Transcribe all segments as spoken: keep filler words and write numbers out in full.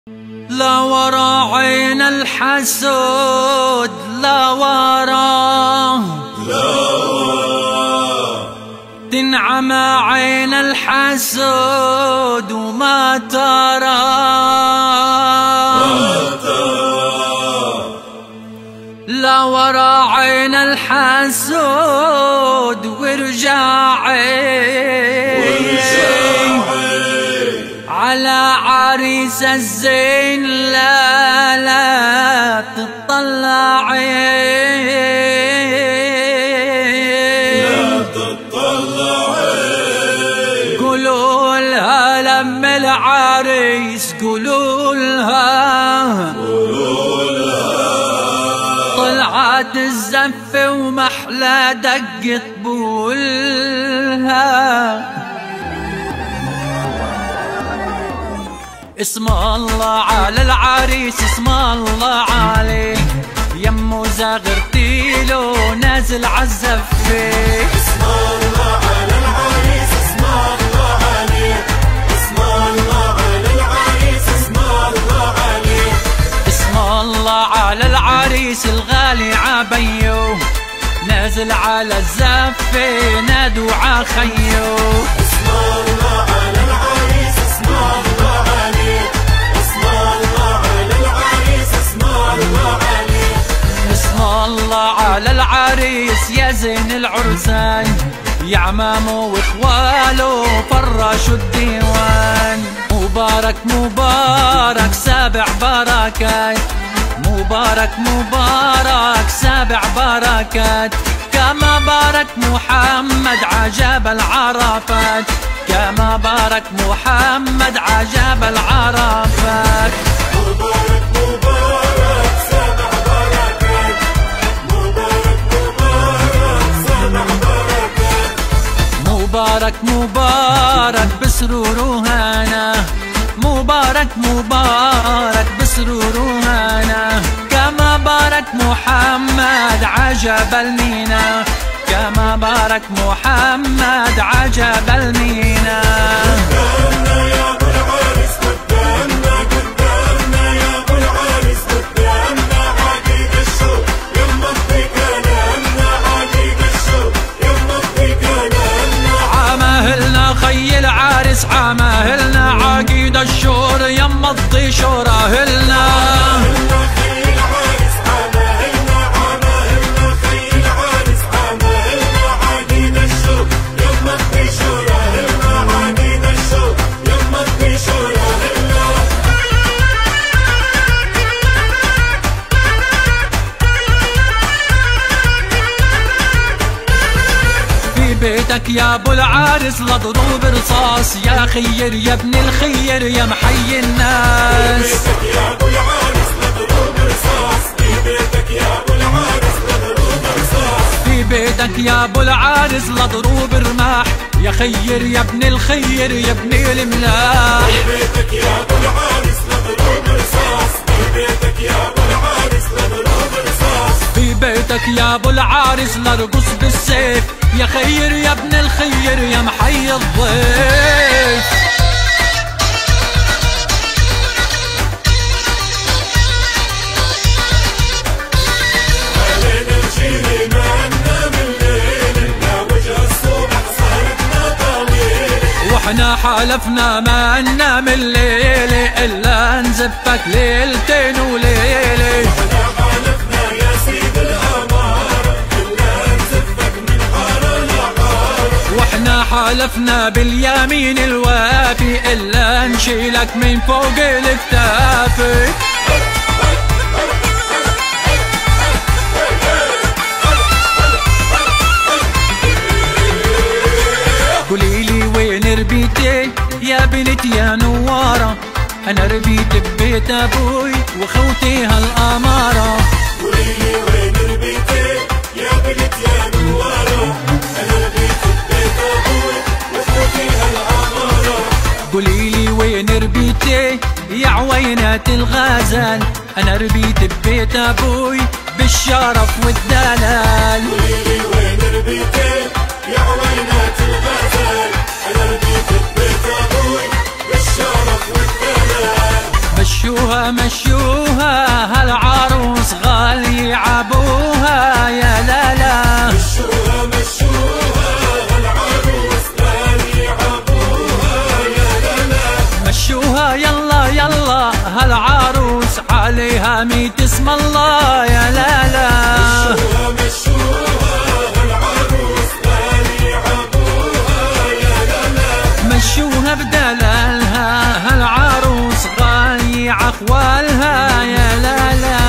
لا ورا عين الحسود، لا ورا لا تنعمى عين الحسود وما ترى ما ترى. لا ورا عين الحسود وارجع على عريس الزين، لا لا تطلعي لا تطلعي. قولوا لها لم العريس، قولوا لها قولوا لها طلعت الزف ومحلى دق طبولها. اسم الله على العريس، اسم الله عليه، يمو زغرتيلو نازل عالزفة. اسم الله على العريس، اسم الله عليه، اسم الله على العريس، اسم الله عليه. اسم الله على العريس الغالي عبيو، نازل على الزفة نادوا عخيو. اسم الله على العريس، اسم الله عليه، اسم الله على العريس، اسم الله عليه. اسم الله على العريس يا زين العرسان، يا عمامه واخواله فرشوا الديوان. مبارك مبارك سابع بركات، مبارك مبارك سابع بركات، كما بارك محمد عجب العرفات، كما بارك محمد عجب العرفات. مبارك مبارك سبع بركات، مبارك مبارك سبع بركات. مبارك مبارك بسرور وهنا، مبارك مبارك بسرور وهنا، كما بارك محمد عجب المينا، كما بارك محمد عجب المينا. قدامنا يا ابو العريس، قدامنا قدامنا يا ابو العريس، قدامنا عقيد الشوق يمضي كلامنا، عقيد الشوق يمضي كلامنا. عماهلنا خي العريس، عماهلنا عقيد الشور يمضي شوراهلنا. بيتك يا ابو العريس لضروب رصاص، يا خير يا ابن الخير يا محي الناس. بيتك يا ابو العريس لضروب رصاص، في بيتك يا ابو العريس لضروب رصاص، في بيتك يا ابو العريس لضروب رماح، يا خير يا ابن الخير يا ابن الملاح. في بيتك يا ابو العريس لضروب رصاص، في بيتك يا ابو العريس لضروب رصاص، في بيتك يا ابو العريس لرقص بالسيف، يا خير يا ابن الخير يا محي الضيف. علينا نجيلي ما ننام الليل، لا وجه الصبح صارتنا طويل، واحنا حلفنا ما ننام الليل الا نزفك ليلتين وليله. احنا حالفنا يا سيد الاماره الا نزفك من حاره لحاره، واحنا حلفنا باليمين الوافي الا نشيلك من فوق الكتاف. قوليلي وين ربيتي يا بنت يا نوارة، انا ربيت ببيت ابوي وخوتي هالامارة. قوليلي وين ربيتي يا بنت يا نواره، انا ربيت ببيت ابوي واخوتي هالاماره. قوليلي وين ربيتي يا عوينات الغزال، انا ربيت ببيت ابوي بالشرف والدلال. قوليلي وين ربيتي يا عوينات الغزال، انا ربيت ببيت ابوي بالشرف والدلال. مشوها مشوها هالعروس غالي عبوها يا لا لا. مشوها مشوها هالعروس غالي عبوها يا لا لا. مشوها يلا يلا هالعروس عليها ميت اسم الله يا لا لا. مشوها مشوها هالعروس غالي عبوها يا لا لا. مشوها بدلالها هالعروس غالي عخوالها يا لا لا.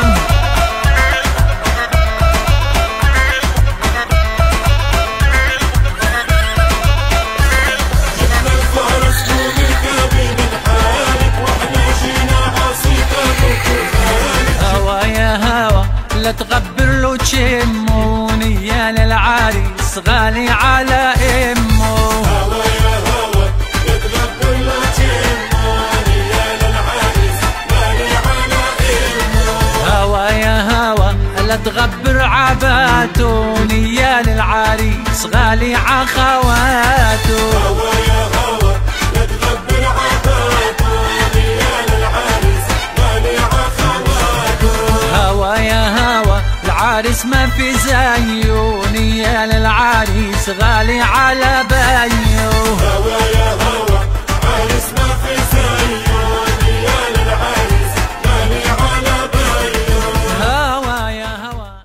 جبنا الفرس ونركب بنحارب واحنا جينا عصيبة وكفارب. هوا يا هوا لا تغبر له تشموني يا للعريس غالي على امه. هوا يا هوا يتغبر له تشموني يا للعريس غالي على امه. هوا يا هوا لا تغبر عباتوني يا للعريس غالي عخواته. هوا يا هوا لا تغبر عباتوني يا للعريس غالي عخواته. هوا يا هوا العريس ما في زيوني يا للعريس غالي على